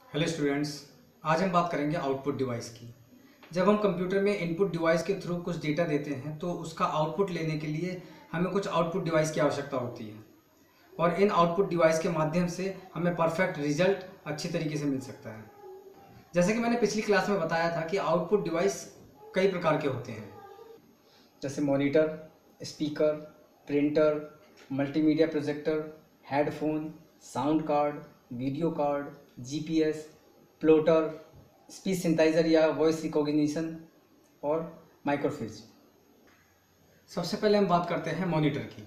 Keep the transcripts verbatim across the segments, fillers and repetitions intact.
Hello students, आज हम बात करेंगे आउटपुट डिवाइस की। जब हम कंप्यूटर में इनपुट डिवाइस के थ्रू कुछ डेटा देते हैं तो उसका आउटपुट लेने के लिए हमें कुछ आउटपुट डिवाइस की आवश्यकता होती है और इन आउटपुट डिवाइस के माध्यम से हमें परफेक्ट रिजल्ट अच्छी तरीके से मिल सकता है। जैसे कि मैंने पिछली क्लास में बताया था कि आउटपुट डिवाइस कई प्रकार के होते हैं, जैसे monitor, speaker, printer, multimedia projector, headphone, sound card, video card, GPS, plotter, speech synthesiser या वॉइस रिकॉग्निशन और माइक्रोफिज। सबसे पहले हम बात करते हैं मॉनिटर की।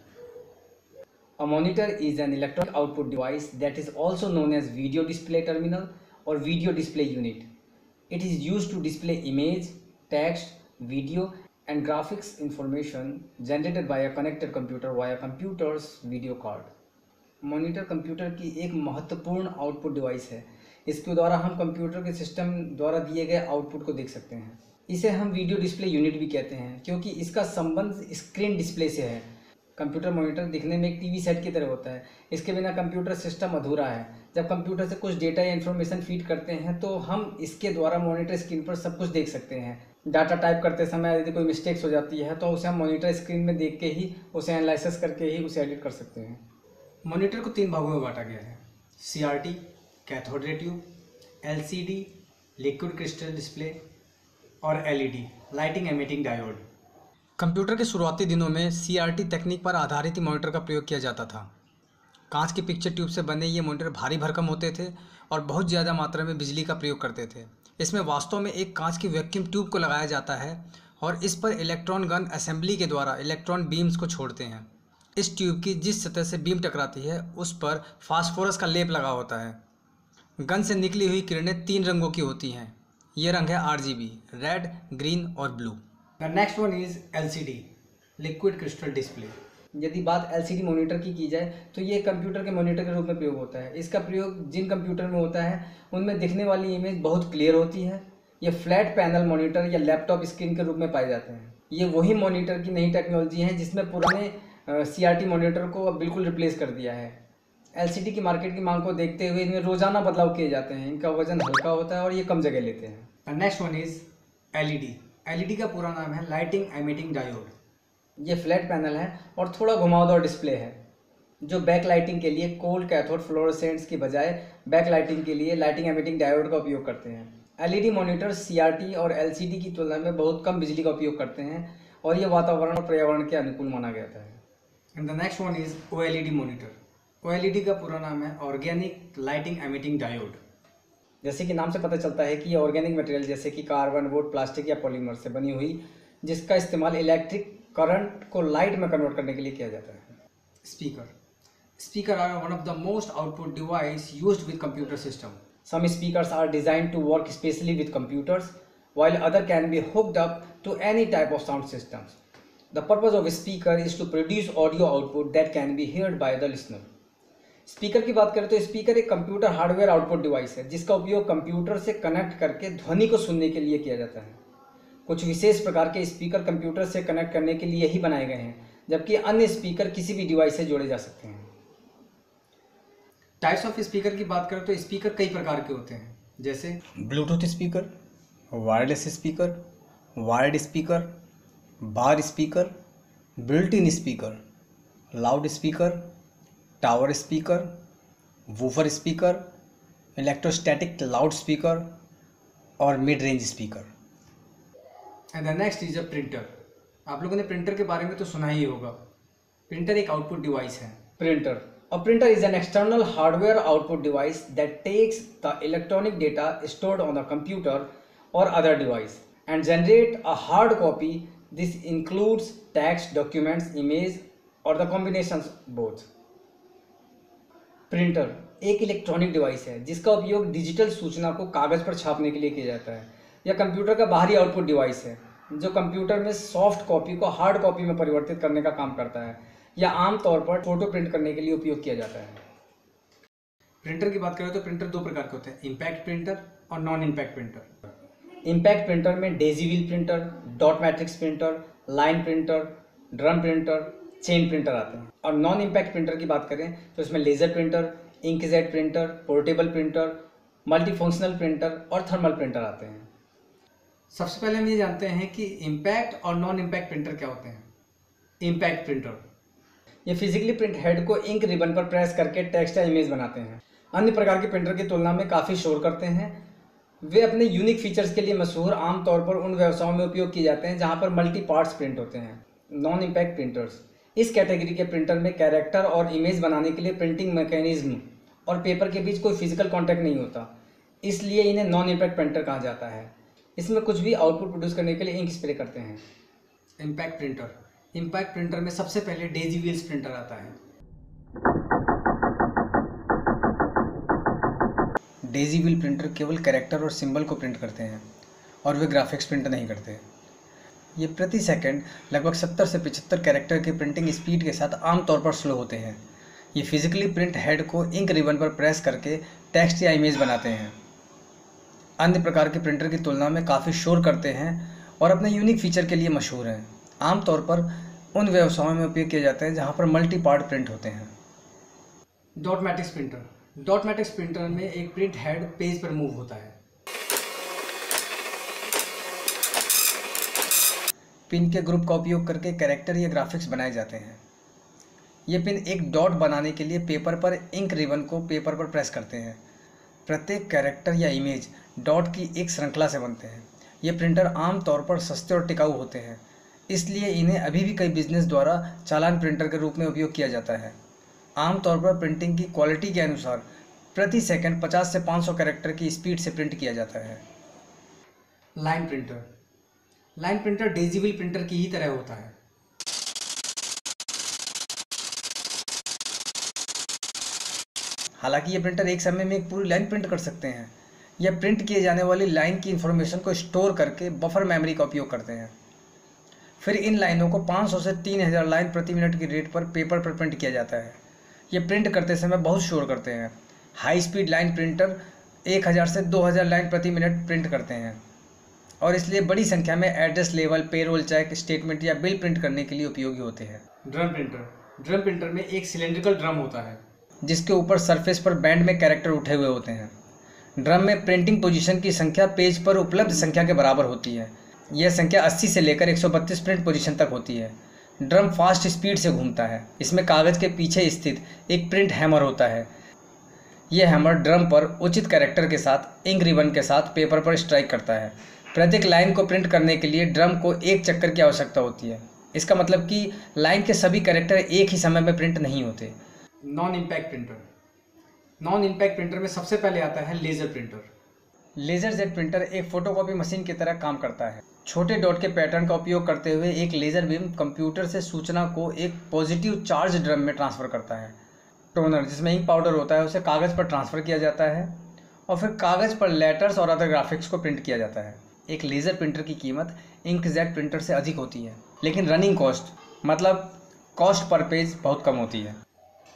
A monitor is an electronic output device that is also known as video display terminal or video display unit. It is used to display image, text, video and graphics information generated by a connected computer via computer's video card. Monitor computer की एक महत्वपूर्ण output device है। इसके द्वारा हम computer के system द्वारा दिए गए आउटपुट को देख सकते हैं। इसे हम वीडियो डिस्प्ले यूनिट भी कहते हैं क्योंकि इसका संबंध स्क्रीन डिस्प्ले से है। कंप्यूटर मॉनिटर दिखने में एक टीवी सेट की तरह होता है। इसके बिना कंप्यूटर सिस्टम अधूरा है। जब कंप्यूटर से कुछ डेटा या इन्फॉर्मेशन फीड करते हैं तो हम इसके द्वारा मॉनिटर स्क्रीन पर सब कुछ देख सकते हैं। डाटा टाइप करते समय यदि कोई मिस्टेक्स हो जाती है तो उसे हम मॉनिटर स्क्रीन में देख के ही उसे एनालिसिस करके ही उसे एडिट कर सकते हैं। मॉनिटर को तीन भागों में बांटा गया है: CRT, cathode ray tube, LCD, liquid crystal display और LED, lighting emitting diode. Computer के शुरुआती दिनों में सीआरटी तकनीक पर आधारित ही मॉनिटर का प्रयोग किया जाता था। कांच की पिक्चर ट्यूब से बने ये मॉनिटर भारी भरकम होते थे और बहुत ज़्यादा मात्रा में बिजली का प्रयोग करते थे। इसमें वास्तव में एक कांच की वैक्यूम ट्यूब को लगाया जाता है और इस पर इलेक्ट्रॉन गन असेंबली के द्वारा इलेक्ट्रॉन बीम्स को छोड़ते हैं। इस ट्यूब की जिस सतह से बीम टकराती है उस पर फास्फोरस का लेप लगा होता है। गन से निकली हुई किरणें तीन रंगों की होती हैं। ये रंग है आरजीबी, रेड, ग्रीन और blue. The next one is LCD, liquid crystal display. यदि बात एलसीडी मॉनिटर की की जाए तो ये कंप्यूटर के मॉनिटर के रूप में प्रयोग होता है। इसका प्रयोग जिन कंप्यूटर में होता है उनमें दिखने वाली इमेज बहुत क्लियर होती है। ये फ्लैट पैनल मॉनिटर या लैपटॉप स्क्रीन के रूप में पाए जाते हैं। ये वही मॉनिटर की नई टेक्नोलॉजी है जिसमें पुराने सीआरटी मॉनिटर को अब बिल्कुल रिप्लेस कर दिया है। एलसीडी की मार्केट की मांग को देखते हुए इनमें रोजाना बदलाव किए जाते हैं। इनका वजन हल्का होता है और ये कम जगह लेते हैं। Next one is LED. LED का पूरा नाम है लाइटिंग एमिटिंग डायोड। ये फ्लैट पैनल है और थोड़ा घुमावदार डिस्प्ले है जो बैक लाइटिंग के लिए कोल्ड कैथोड फ्लोरोसेंट्स की बजाय बैक लाइटिंग के लिए लाइटिंग एमिटिंग डायोड का उपयोग करते हैं। एलईडी मॉनिटर सीआरटी और एलसीडी की तुलना में बहुत कम बिजली का उपयोग करते हैं और ये वातावरण और पर्यावरण के अनुकूल माना गया है। And the next one is OLED monitor. OLED का पूरा नाम है ऑर्गेनिक लाइटिंग एमिटिंग डायोड। जैसे कि नाम से पता चलता है कि ये ऑर्गेनिक मटेरियल जैसे कि कार्बन, वुड, प्लास्टिक या पॉलीमर से बनी हुई जिसका इस्तेमाल इलेक्ट्रिक करंट को लाइट में कन्वर्ट करने के लिए किया जाता है। Speaker. Speaker are one of the most output device used with computer system. Some speakers are designed to work specially with computers, while other can be hooked up to any type of sound systems. The purpose of a speaker is to produce audio output that can be heard by the listener. Speaker की बात करें तो speaker एक computer hardware output device है जिसका उपयोग computer से connect करके ध्वनि को सुनने के लिए किया जाता है। कुछ विशेष प्रकार के स्पीकर कंप्यूटर से कनेक्ट करने के लिए ही बनाए गए हैं, जबकि अन्य स्पीकर किसी भी डिवाइस से जोड़े जा सकते हैं। टाइप्स ऑफ स्पीकर की बात करें तो स्पीकर कई प्रकार के होते हैं, जैसे Bluetooth speaker, wireless speaker, wired speaker, bar speaker, built in speaker, loud speaker, tower speaker, woofer speaker, electrostatic loud speaker और mid range speaker. And the next is a printer. आप लोगों ने प्रिंटर के बारे में तो सुना ही होगा। प्रिंटर एक आउटपुट डिवाइस है। Printer A printer is an external hardware output device that takes the electronic data stored on the computer or other device and generate a hard copy. This includes text, documents, image or the combinations both. Printer एक electronic device है जिसका उपयोग digital सूचना को कागज पर छापने के लिए किया जाता है। यह कंप्यूटर का बाहरी आउटपुट डिवाइस है जो कंप्यूटर में सॉफ्ट कॉपी को हार्ड कॉपी में परिवर्तित करने का काम करता है या आमतौर पर फोटो प्रिंट करने के लिए उपयोग किया जाता है। प्रिंटर की बात करें तो प्रिंटर दो प्रकार के होते हैं, इम्पैक्ट प्रिंटर और non impact printer. Impact printer में daisy wheel printer, dot matrix printer, line printer, drum printer, chain printer आते हैं। और नॉन इम्पैक्ट प्रिंटर की बात करें तो इसमें laser printer, inkjet printer, portable printer, multifunctional printer और थर्मल प्रिंटर आते हैं। सबसे पहले हम ये जानते हैं कि इम्पैक्ट और नॉन इम्पैक्ट प्रिंटर क्या होते हैं। इम्पैक्ट प्रिंटर ये फिजिकली प्रिंट हेड को इंक रिबन पर प्रेस करके टेक्स्ट या इमेज बनाते हैं। अन्य प्रकार के प्रिंटर की तुलना में काफ़ी शोर करते हैं। वे अपने यूनिक फीचर्स के लिए मशहूर, आमतौर पर उन व्यवसायों में उपयोग किए जाते हैं जहां पर मल्टी पार्ट्स प्रिंट होते हैं। नॉन इम्पैक्ट प्रिंटर्स, इस कैटेगरी के प्रिंटर में कैरेक्टर और इमेज बनाने के लिए प्रिंटिंग मैकेनिज्म और पेपर के बीच कोई फिजिकल कॉन्टैक्ट नहीं होता, इसलिए इन्हें नॉन इम्पैक्ट प्रिंटर कहा जाता है। इसमें कुछ भी आउटपुट प्रोड्यूस करने के लिए इंक स्प्रे करते हैं। इम्पैक्ट प्रिंटर इम्पैक्ट प्रिंटर में सबसे पहले डेजी व्हील्स प्रिंटर आता है। डेजी व्हील प्रिंटर केवल कैरेक्टर और सिंबल को प्रिंट करते हैं और वे ग्राफिक्स प्रिंट नहीं करते। ये प्रति सेकंड लगभग सत्तर से पचहत्तर कैरेक्टर के प्रिंटिंग स्पीड के साथ आमतौर पर स्लो होते हैं। ये फिजिकली प्रिंट हेड को इंक रिबन पर प्रेस करके टेक्स्ट या इमेज बनाते हैं। अन्य प्रकार के प्रिंटर की तुलना में काफ़ी शोर करते हैं और अपने यूनिक फीचर के लिए मशहूर हैं। आमतौर पर उन व्यवसायों में उपयोग किए जाते हैं जहां पर मल्टी पार्ट प्रिंट होते हैं। डॉटमैटिक्स प्रिंटर डॉटमैटिक्स प्रिंटर में एक प्रिंट हेड पेज पर मूव होता है। पिन के ग्रुप का उपयोग करके कैरेक्टर या ग्राफिक्स बनाए जाते हैं। ये पिन एक डॉट बनाने के लिए पेपर पर इंक रिबन को पेपर पर प्रेस करते हैं। प्रत्येक कैरेक्टर या इमेज डॉट की एक श्रृंखला से बनते हैं। ये प्रिंटर आमतौर पर सस्ते और टिकाऊ होते हैं, इसलिए इन्हें अभी भी कई बिजनेस द्वारा चालान प्रिंटर के रूप में उपयोग किया जाता है। आमतौर पर प्रिंटिंग की क्वालिटी के अनुसार प्रति सेकंड पचास से पाँच सौ कैरेक्टर की स्पीड से प्रिंट किया जाता है। Line printer line printer daisy wheel printer की ही तरह होता है। हालांकि ये प्रिंटर एक समय में एक पूरी लाइन प्रिंट कर सकते हैं। यह प्रिंट किए जाने वाली लाइन की इंफॉर्मेशन को स्टोर करके बफर मेमोरी का उपयोग करते हैं। फिर इन लाइनों को पाँच सौ से तीन हज़ार लाइन प्रति मिनट की रेट पर पेपर पर प्रिंट किया जाता है। ये प्रिंट करते समय बहुत शोर करते हैं। हाई स्पीड लाइन प्रिंटर एक हज़ार से दो हज़ार लाइन प्रति मिनट प्रिंट करते हैं और इसलिए बड़ी संख्या में एड्रेस लेवल, पेरोल चेक, स्टेटमेंट या बिल प्रिंट करने के लिए उपयोगी होते हैं। ड्रम प्रिंटर ड्रम प्रिंटर में एक सिलेंड्रिकल ड्रम होता है जिसके ऊपर सरफेस पर बैंड में कैरेक्टर उठे हुए होते हैं। ड्रम में प्रिंटिंग पोजीशन की संख्या पेज पर उपलब्ध संख्या के बराबर होती है। यह संख्या अस्सी से लेकर एक सौ बत्तीस प्रिंट पोजीशन तक होती है। ड्रम फास्ट स्पीड से घूमता है। इसमें कागज़ के पीछे स्थित एक प्रिंट हैमर होता है। यह हैमर ड्रम पर उचित कैरेक्टर के साथ इंक रिबन के साथ पेपर पर स्ट्राइक करता है। प्रत्येक लाइन को प्रिंट करने के लिए ड्रम को एक चक्कर की आवश्यकता होती है। इसका मतलब कि लाइन के सभी कैरेक्टर एक ही समय में प्रिंट नहीं होते। Non impact printer non impact printer में सबसे पहले आता है laser printer. Laser jet printer एक फोटोकॉपी मशीन की तरह काम करता है। छोटे डॉट के पैटर्न का उपयोग करते हुए एक लेज़र बीम कंप्यूटर से सूचना को एक पॉजिटिव चार्ज ड्रम में ट्रांसफ़र करता है। टोनर, जिसमें इंक पाउडर होता है, उसे कागज़ पर ट्रांसफ़र किया जाता है और फिर कागज़ पर लेटर्स और अदर ग्राफिक्स को प्रिंट किया जाता है। एक लेज़र प्रिंटर की कीमत इंकजेट प्रिंटर से अधिक होती है, लेकिन रनिंग कॉस्ट मतलब कॉस्ट पर पेज बहुत कम होती है।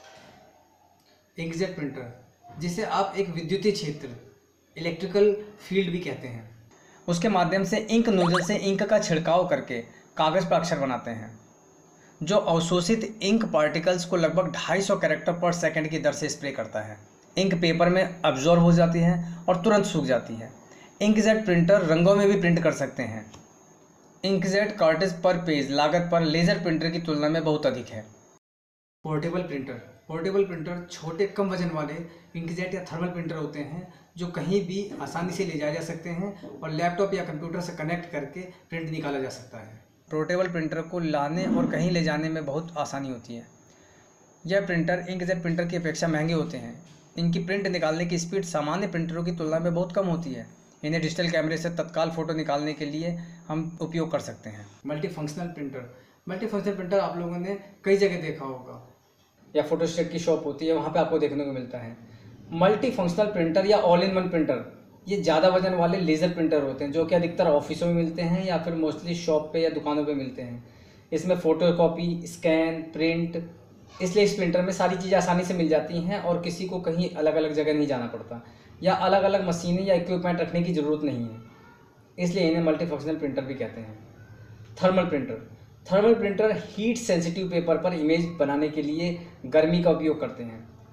इंकजेट प्रिंटर, जिसे आप एक विद्युतीय क्षेत्र इलेक्ट्रिकल फील्ड भी कहते हैं, उसके माध्यम से इंक नोजल से इंक का छिड़काव करके कागज़ पर अक्षर बनाते हैं, जो अवशोषित इंक पार्टिकल्स को लगभग ढाई सौ कैरेक्टर पर सेकंड की दर से स्प्रे करता है। इंक पेपर में अब्जॉर्ब हो जाती है और तुरंत सूख जाती है। इंकजेट प्रिंटर रंगों में भी प्रिंट कर सकते हैं। इंकजेट कार्टेज पर पेज लागत पर लेज़र प्रिंटर की तुलना में बहुत अधिक है। पोर्टेबल प्रिंटर पोर्टेबल प्रिंटर छोटे कम वजन वाले इंकजेट या थर्मल प्रिंटर होते हैं जो कहीं भी आसानी से ले जाए जा सकते हैं और लैपटॉप या कंप्यूटर से कनेक्ट करके प्रिंट निकाला जा सकता है। पोर्टेबल प्रिंटर को लाने और कहीं ले जाने में बहुत आसानी होती है। यह प्रिंटर इंकजेट प्रिंटर की अपेक्षा महंगे होते हैं। इनकी प्रिंट निकालने की स्पीड सामान्य प्रिंटरों की तुलना में बहुत कम होती है। इन्हें डिजिटल कैमरे से तत्काल फ़ोटो निकालने के लिए हम उपयोग कर सकते हैं। Multifunctional printer multifunctional printer आप लोगों ने कई जगह देखा होगा, या फोटोस्टेट की शॉप होती है, वहाँ पे आपको देखने को मिलता है। मल्टी फंक्शनल प्रिंटर या ऑल इन वन प्रिंटर, ये ज़्यादा वजन वाले लेज़र प्रिंटर होते हैं जो कि अधिकतर ऑफिसों में मिलते हैं या फिर मोस्टली शॉप पे या दुकानों पे मिलते हैं। इसमें फ़ोटोकॉपी, स्कैन, प्रिंट, इसलिए इस प्रिंटर में सारी चीज़ें आसानी से मिल जाती हैं और किसी को कहीं अलग अलग जगह नहीं जाना पड़ता या अलग अलग मशीनें या इक्विपमेंट रखने की ज़रूरत नहीं है, इसलिए इन्हें मल्टी फंक्शनल प्रिंटर भी कहते हैं। Thermal printer thermal printer heat sensitive paper पर इमेज बनाने के लिए गर्मी का उपयोग करते हैं।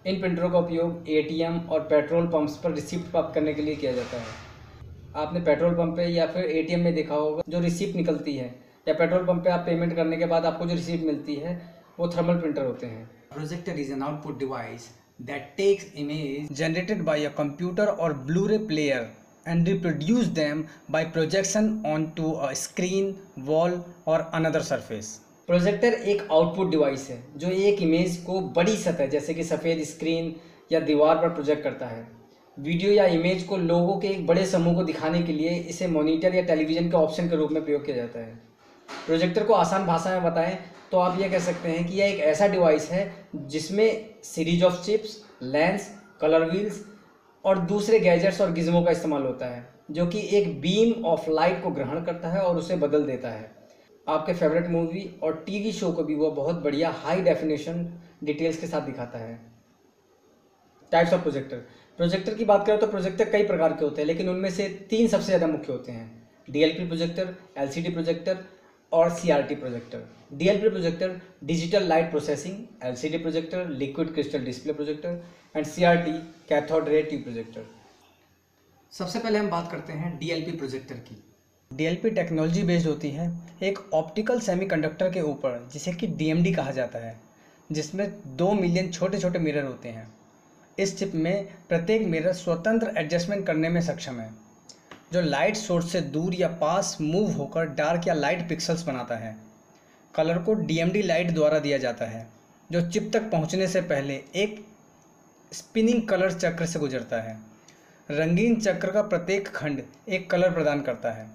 इन प्रिंटरों का उपयोग एटीएम और पेट्रोल पंप्स पर रिसिप्ट प्राप्त करने के लिए किया जाता है। आपने पेट्रोल पंप पे या फिर एटीएम में देखा होगा, जो रिसिप्ट निकलती है या पेट्रोल पंप पे आप पेमेंट करने के बाद आपको जो रिसिप्ट मिलती है वो थर्मल प्रिंटर होते हैं। Projector is an output device that takes image generated by a computer or Blu-ray player and reproduce them by projection onto a screen, wall or another surface. Projector एक output device है जो एक image को बड़ी सतह जैसे कि सफ़ेद स्क्रीन या दीवार पर प्रोजेक्ट करता है। वीडियो या इमेज को लोगों के एक बड़े समूह को दिखाने के लिए इसे मॉनिटर या टेलीविज़न के ऑप्शन के रूप में प्रयोग किया जाता है। प्रोजेक्टर को आसान भाषा में बताएं तो आप यह कह सकते हैं कि यह एक ऐसा डिवाइस है जिसमें series of chips, lens, colour wheels और दूसरे गैजेट्स और गिज्मों का इस्तेमाल होता है, जो कि एक बीम ऑफ लाइट को ग्रहण करता है और उसे बदल देता है। आपके फेवरेट मूवी और टीवी शो को भी वो बहुत बढ़िया हाई डेफिनेशन डिटेल्स के साथ दिखाता है। Types of projector. प्रोजेक्टर की बात करें तो प्रोजेक्टर कई प्रकार के होते हैं, लेकिन उनमें से तीन सबसे ज़्यादा मुख्य होते हैं: डीएलपी प्रोजेक्टर, एलसीडी प्रोजेक्टर और CRT projector. DLP projector digital light processing, LCD projector liquid crystal display projector and CRT cathode ray tube projector. सबसे पहले हम बात करते हैं डीएलपी प्रोजेक्टर की। डीएलपी टेक्नोलॉजी बेस्ड होती है एक ऑप्टिकल सेमीकंडक्टर के ऊपर, जिसे कि डीएमडी कहा जाता है, जिसमें दो मिलियन छोटे छोटे मिरर होते हैं। इस चिप में प्रत्येक मिरर स्वतंत्र एडजस्टमेंट करने में सक्षम है, जो लाइट सोर्स से दूर या पास मूव होकर डार्क या लाइट पिक्सल्स बनाता है। कलर को डीएमडी लाइट द्वारा दिया जाता है, जो चिप तक पहुंचने से पहले एक स्पिनिंग कलर चक्र से गुजरता है। रंगीन चक्र का प्रत्येक खंड एक कलर प्रदान करता है।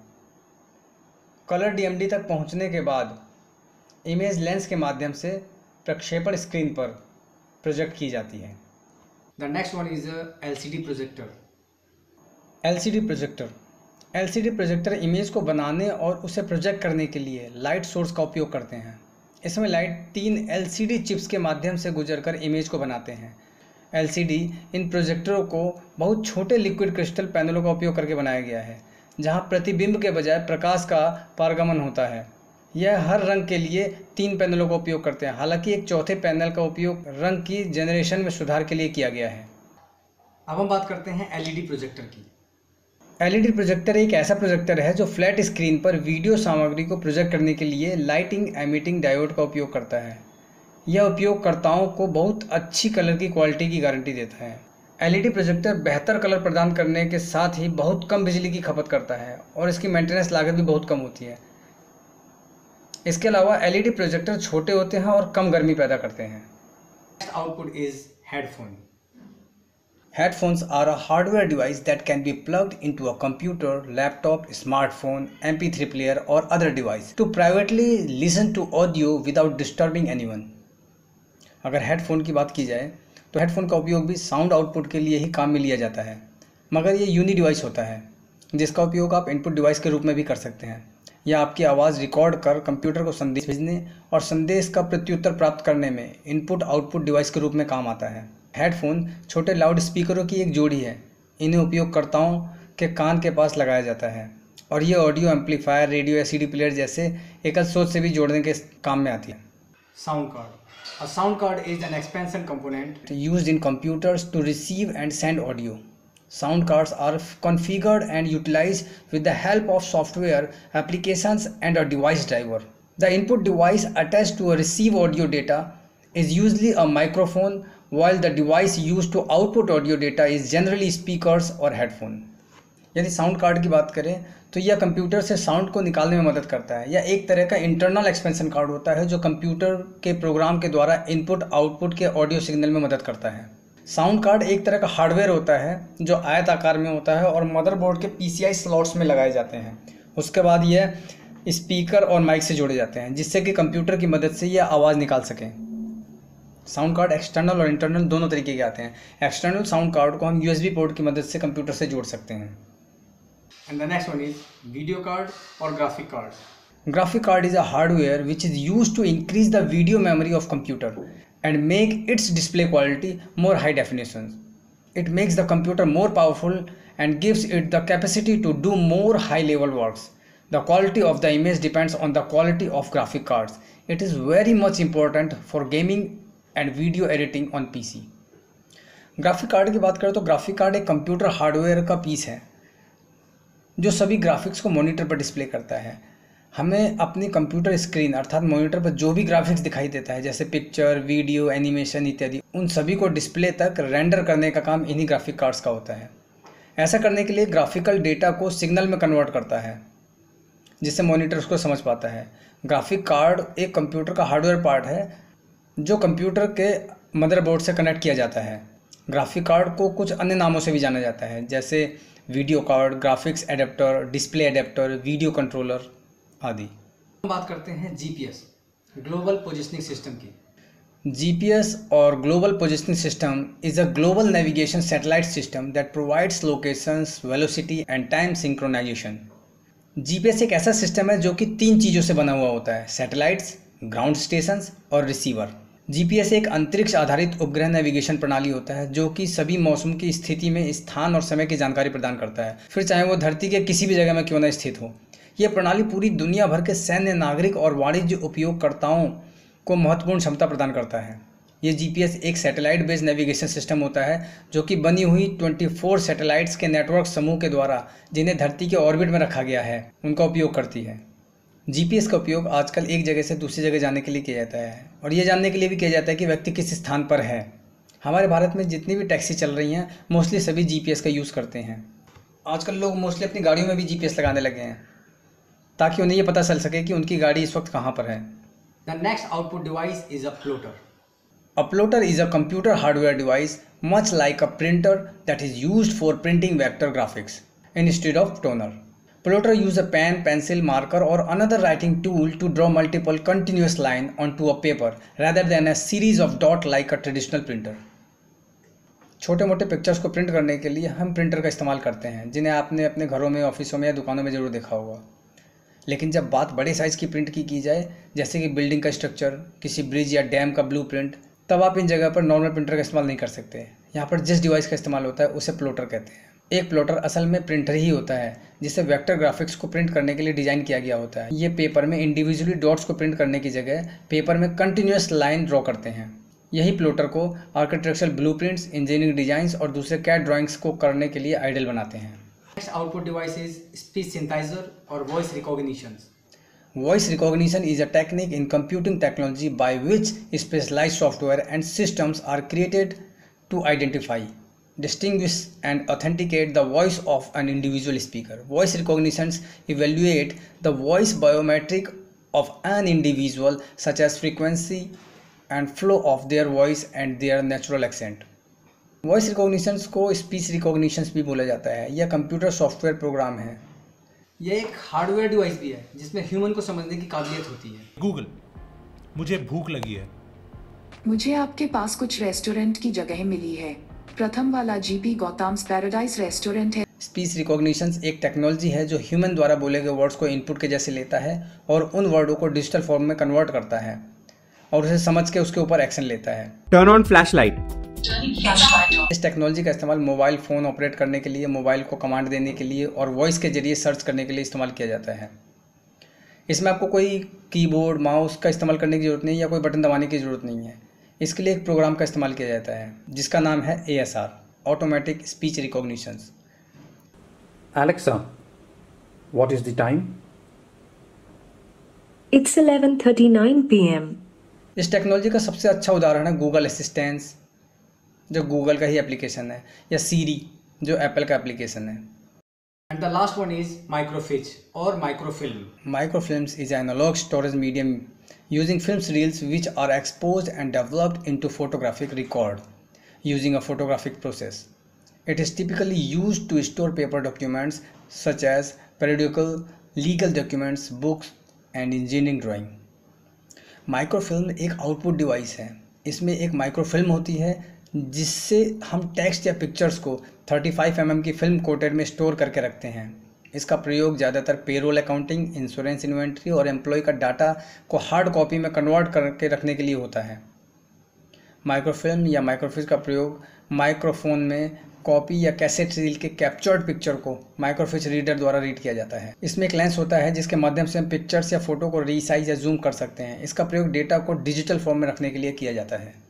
कलर डीएमडी तक पहुंचने के बाद इमेज लेंस के माध्यम से प्रक्षेपण स्क्रीन पर प्रोजेक्ट की जाती है। The next one is LCD projector. LCD projector LCD projector image को बनाने और उसे प्रोजेक्ट करने के लिए लाइट सोर्स का उपयोग करते हैं। इसमें लाइट तीन एलसीडी चिप्स के माध्यम से गुजरकर इमेज को बनाते हैं। एलसीडी इन प्रोजेक्टरों को बहुत छोटे लिक्विड क्रिस्टल पैनलों का उपयोग करके बनाया गया है, जहां प्रतिबिंब के बजाय प्रकाश का पारगमन होता है। यह हर रंग के लिए तीन पैनलों का उपयोग करते हैं, हालांकि एक चौथे पैनल का उपयोग रंग की जनरेशन में सुधार के लिए किया गया है। अब हम बात करते हैं एलईडी प्रोजेक्टर की। एलईडी प्रोजेक्टर एक ऐसा प्रोजेक्टर है जो फ्लैट स्क्रीन पर वीडियो सामग्री को प्रोजेक्ट करने के लिए लाइटिंग एमिटिंग डायोड का उपयोग करता है। यह उपयोगकर्ताओं को बहुत अच्छी कलर की क्वालिटी की गारंटी देता है। एलईडी प्रोजेक्टर बेहतर कलर प्रदान करने के साथ ही बहुत कम बिजली की खपत करता है और इसकी मेंटेनेंस लागत भी बहुत कम होती है। इसके अलावा एलईडी प्रोजेक्टर छोटे होते हैं और कम गर्मी पैदा करते हैं। Next output is headphone. Headphones are a hardware device that can be plugged into a computer, laptop, smartphone, M P three player or other device to privately listen to audio without disturbing anyone. अगर headphone की बात की जाए तो headphone का उपयोग भी sound output के लिए ही काम में लिया जाता है, मगर ये यूनी डिवाइस होता है जिसका उपयोग आप इनपुट डिवाइस के रूप में भी कर सकते हैं। यह आपकी आवाज़ रिकॉर्ड कर कंप्यूटर को संदेश भेजने और संदेश का प्रत्युत्तर प्राप्त करने में इनपुट आउटपुट डिवाइस के रूप में काम आता है। हेडफोन छोटे लाउड स्पीकरों की एक जोड़ी है। इन्हें उपयोगकर्ताओं के कान के पास लगाया जाता है और ये ऑडियो एम्पलीफायर, रेडियो या सीडी प्लेयर जैसे एकल स्रोत से भी जोड़ने के काम में आती है। Sound card. A sound card is an expansion component used in computers to receive and send audio. Sound cards are configured and utilized with the help of software applications and a device driver. The input device attached to a receive audio data is usually a microphone, while the device used to output audio data is generally speakers or headphone. यदि sound card की बात करें तो यह computer से sound को निकालने में मदद करता है। यह एक तरह का इंटरनल एक्सपेंशन कार्ड होता है जो कंप्यूटर के प्रोग्राम के द्वारा इनपुट आउटपुट के ऑडियो सिग्नल में मदद करता है। साउंड कार्ड एक तरह का हार्डवेयर होता है जो आयत आकार में होता है और मदरबोर्ड के पीसीआई स्लॉट्स में लगाए जाते हैं। उसके बाद यह स्पीकर और माइक से जोड़े जाते हैं जिससे कि कंप्यूटर की मदद से यह आवाज़ निकाल सकें। साउंड कार्ड एक्सटर्नल और इंटरनल दोनों तरीके के आते हैं। एक्सटर्नल साउंड कार्ड को हम यूएसबी पोर्ट की मदद से कंप्यूटर से जोड़ सकते हैं। And the next one is video card और graphic card. Graphic card is a hardware which is used to increase the video memory of computer and make its display quality more high definition. It makes the computer more powerful and gives it the capacity to do more high level works. The quality of the image depends on the quality of graphic cards. It is very much important for gaming and video editing on P C. Graphic card की बात करें तो graphic card एक computer hardware का piece है जो सभी graphics को मॉनिटर पर डिस्प्ले करता है। हमें अपनी कंप्यूटर स्क्रीन अर्थात मॉनिटर पर जो भी ग्राफिक्स दिखाई देता है जैसे पिक्चर, वीडियो, एनिमेशन इत्यादि, उन सभी को डिस्प्ले तक रेंडर करने का काम इन्हीं ग्राफिक कार्ड्स का होता है। ऐसा करने के लिए ग्राफिकल डेटा को सिग्नल में कन्वर्ट करता है जिससे मॉनिटर उसको समझ पाता है। ग्राफिक कार्ड एक कंप्यूटर का हार्डवेयर पार्ट है जो कंप्यूटर के मदरबोर्ड से कनेक्ट किया जाता है। ग्राफिक कार्ड को कुछ अन्य नामों से भी जाना जाता है जैसे video card, graphics adapter, display adapter, video controller आदि। हम बात करते हैं जीपीएस, ग्लोबल पोजिशनिंग सिस्टम की। जीपीएस और global positioning system is a global navigation satellite system that provides locations, velocity and time synchronisation. GPS एक ऐसा सिस्टम है जो कि तीन चीज़ों से बना हुआ होता है, सैटेलाइट्स, ग्राउंड स्टेशंस और रिसीवर। जीपीएस एक अंतरिक्ष आधारित उपग्रह नेविगेशन प्रणाली होता है जो कि सभी मौसम की स्थिति में स्थान और समय की जानकारी प्रदान करता है, फिर चाहे वो धरती के किसी भी जगह में क्यों न स्थित हो। यह प्रणाली पूरी दुनिया भर के सैन्य, नागरिक और वाणिज्य उपयोगकर्ताओं को महत्वपूर्ण क्षमता प्रदान करता है। ये जीपीएस एक सैटेलाइट बेस्ड नेविगेशन सिस्टम होता है जो कि बनी हुई चौबीस सैटेलाइट्स के नेटवर्क समूह के द्वारा, जिन्हें धरती के ऑर्बिट में रखा गया है, उनका उपयोग करती है। जीपीएस का उपयोग आजकल एक जगह से दूसरी जगह जाने के लिए किया जाता है और ये जानने के लिए भी किया जाता है कि व्यक्ति किस स्थान पर है। हमारे भारत में जितनी भी टैक्सी चल रही हैं मोस्टली सभी जीपीएस का यूज़ करते हैं। आजकल लोग मोस्टली अपनी गाड़ियों में भी जीपीएस लगाने लगे हैं ताकि उन्हें ये पता चल सके कि उनकी गाड़ी इस वक्त कहाँ पर है। The next output device is a plotter. A plotter is a computer hardware device much like a printer that is used for printing vector graphics instead of toner. Plotter use a pen, pencil, marker or another writing tool to draw multiple continuous line onto a paper rather than a series of dot like a traditional printer. छोटे मोटे pictures को print करने के लिए हम printer का इस्तेमाल करते हैं जिन्हें आपने अपने घरों में, ऑफिसों में या दुकानों में ज़रूर देखा होगा। लेकिन जब बात बड़े साइज़ की प्रिंट की की जाए जैसे कि बिल्डिंग का स्ट्रक्चर, किसी ब्रिज या डैम का ब्लूप्रिंट, तब आप इन जगह पर नॉर्मल प्रिंटर का इस्तेमाल नहीं कर सकते। यहाँ पर जिस डिवाइस का इस्तेमाल होता है उसे प्लॉटर कहते हैं। एक प्लॉटर असल में प्रिंटर ही होता है जिसे वेक्टर ग्राफिक्स को प्रिंट करने के लिए डिज़ाइन किया गया होता है। ये पेपर में इंडिविजुअली डॉट्स को प्रिंट करने की जगह पेपर में कंटिन्यूस लाइन ड्रॉ करते हैं। यही प्लॉटर को आर्किटेक्चरल ब्लूप्रिंट्स, इंजीनियरिंग डिजाइंस और दूसरे कैड ड्राइंग्स को करने के लिए आइडियल बनाते हैं। Next output device is speech synthesiser और voice recognition. Voice recognition is a technique in computing technology by which specialized software and systems are created to identify, distinguish and authenticate the voice of an individual speaker. Voice recognitions evaluate the voice biometric of an individual such as frequency and flow of their voice and their natural accent. Voice recognitions को speech recognitions भी बोला जाता है। यह computer software program है। यह एक hardware device भी है जिसमें ह्यूमन को समझने की काबिलियत होती है। गूगल, मुझे भूख लगी है। मुझे आपके पास कुछ रेस्टोरेंट की जगह मिली है। प्रथम वाला जीपी गौतम्स पैराडाइज रेस्टोरेंट है। स्पीच रिकॉग्निशन एक टेक्नोलॉजी है जो ह्यूमन द्वारा बोले गए वर्ड्स को इनपुट के जैसे लेता है और उन वर्डों को डिजिटल फॉर्म में कन्वर्ट करता है और उसे समझ के उसके ऊपर एक्शन लेता है। Turn on flashlight. इस टेक्नोलॉजी का इस्तेमाल मोबाइल फ़ोन ऑपरेट करने के लिए, मोबाइल को कमांड देने के लिए और वॉइस के जरिए सर्च करने के लिए इस्तेमाल किया जाता है। इसमें आपको कोई कीबोर्ड, माउस का इस्तेमाल करने की ज़रूरत नहीं या कोई बटन दबाने की ज़रूरत नहीं है। इसके लिए एक प्रोग्राम का इस्तेमाल किया जाता है जिसका नाम है A S R, automatic speech recognition. Alexa, what is the time? It's eleven thirty-nine p m इस टेक्नोलॉजी का सबसे अच्छा उदाहरण है गूगल असिस्टेंस जो गूगल का ही एप्लीकेशन है, या सीरी जो एप्पल का एप्लीकेशन है। And the last one is microfiche और microfilm. Microfilms is an analog storage medium using film reels which are exposed and developed into photographic record using a photographic process. It is typically used to store paper documents such as periodical, legal documents, books and engineering drawing. Microfilm एक output device है। इसमें एक microfilm होती है जिससे हम text या pictures को पैंतीस एम एम की फिल्म कोटेड में स्टोर करके रखते हैं। इसका प्रयोग ज़्यादातर पेरोल अकाउंटिंग, इंश्योरेंस इन्वेंट्री और एम्प्लॉय का डाटा को हार्ड कॉपी में कन्वर्ट करके रखने के लिए होता है। माइक्रोफिल्म या माइक्रोफिल्म का प्रयोग माइक्रोफोन में कॉपी या कैसेट रील के कैप्चर्ड पिक्चर को माइक्रोफिच रीडर द्वारा रीड किया जाता है। इसमें एक लेंस होता है जिसके माध्यम से हम पिक्चर्स या फोटो को रीसाइज या जूम कर सकते हैं। इसका प्रयोग डेटा को डिजिटल फॉर्म में रखने के लिए किया जाता है।